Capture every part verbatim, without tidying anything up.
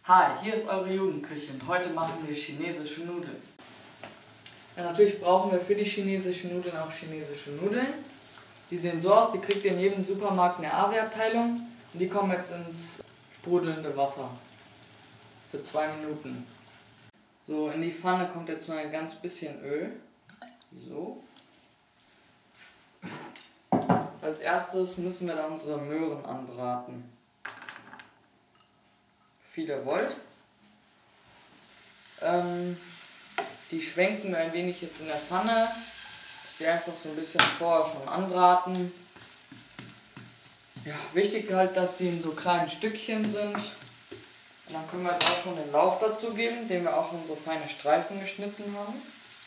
Hi, hier ist eure Jugendküche und heute machen wir chinesische Nudeln. Ja, natürlich brauchen wir für die chinesischen Nudeln auch chinesische Nudeln. Die sehen so aus, die kriegt ihr in jedem Supermarkt eine Asia-Abteilung und die kommen jetzt ins sprudelnde Wasser für zwei Minuten. So, in die Pfanne kommt jetzt noch ein ganz bisschen Öl. So. Als erstes müssen wir da unsere Möhren anbraten. Viel ihr wollt. Ähm, die schwenken wir ein wenig jetzt in der Pfanne. Die einfach so ein bisschen vorher schon anbraten. Ja, wichtig halt, dass die in so kleinen Stückchen sind. Und dann können wir jetzt auch schon den Lauch dazu geben, den wir auch in so feine Streifen geschnitten haben.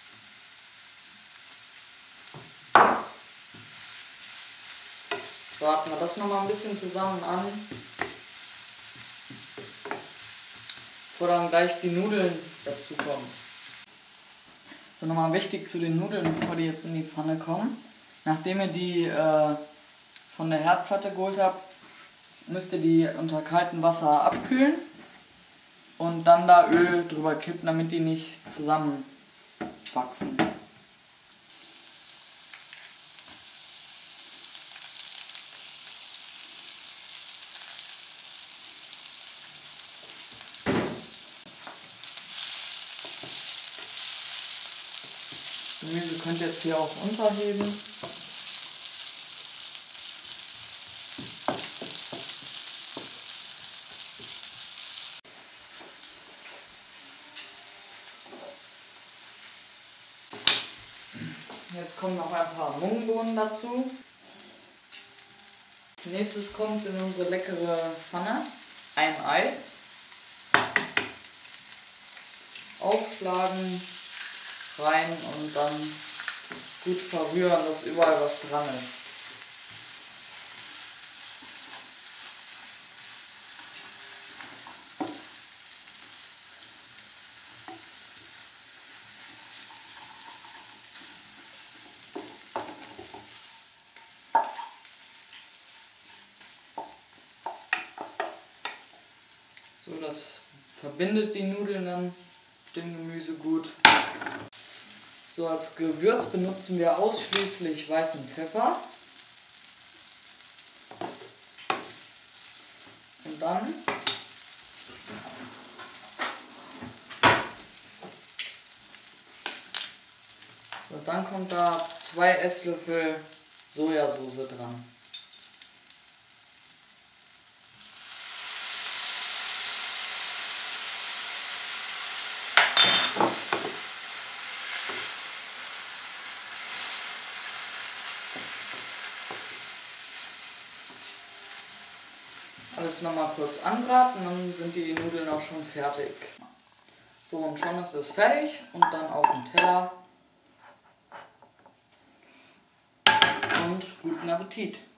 Braten wir das nochmal ein bisschen zusammen an. Bevor dann gleich die Nudeln dazu kommen. So, nochmal wichtig zu den Nudeln, bevor die jetzt in die Pfanne kommen. Nachdem ihr die äh, von der Herdplatte geholt habt, müsst ihr die unter kaltem Wasser abkühlen und dann da Öl drüber kippen, damit die nicht zusammenwachsen. Gemüse könnt ihr jetzt hier auch unterheben. Jetzt kommen noch ein paar Mungbohnen dazu. Als nächstes kommt in unsere leckere Pfanne ein Ei. Aufschlagen, rein und dann gut verrühren, dass überall was dran ist. So, das verbindet die Nudeln dann mit dem Gemüse gut. So, als Gewürz benutzen wir ausschließlich weißen Pfeffer. Und dann und dann kommt da zwei Esslöffel Sojasauce dran. Alles nochmal kurz anbraten, dann sind die Nudeln auch schon fertig. So, und schon ist es fertig und dann auf den Teller und guten Appetit!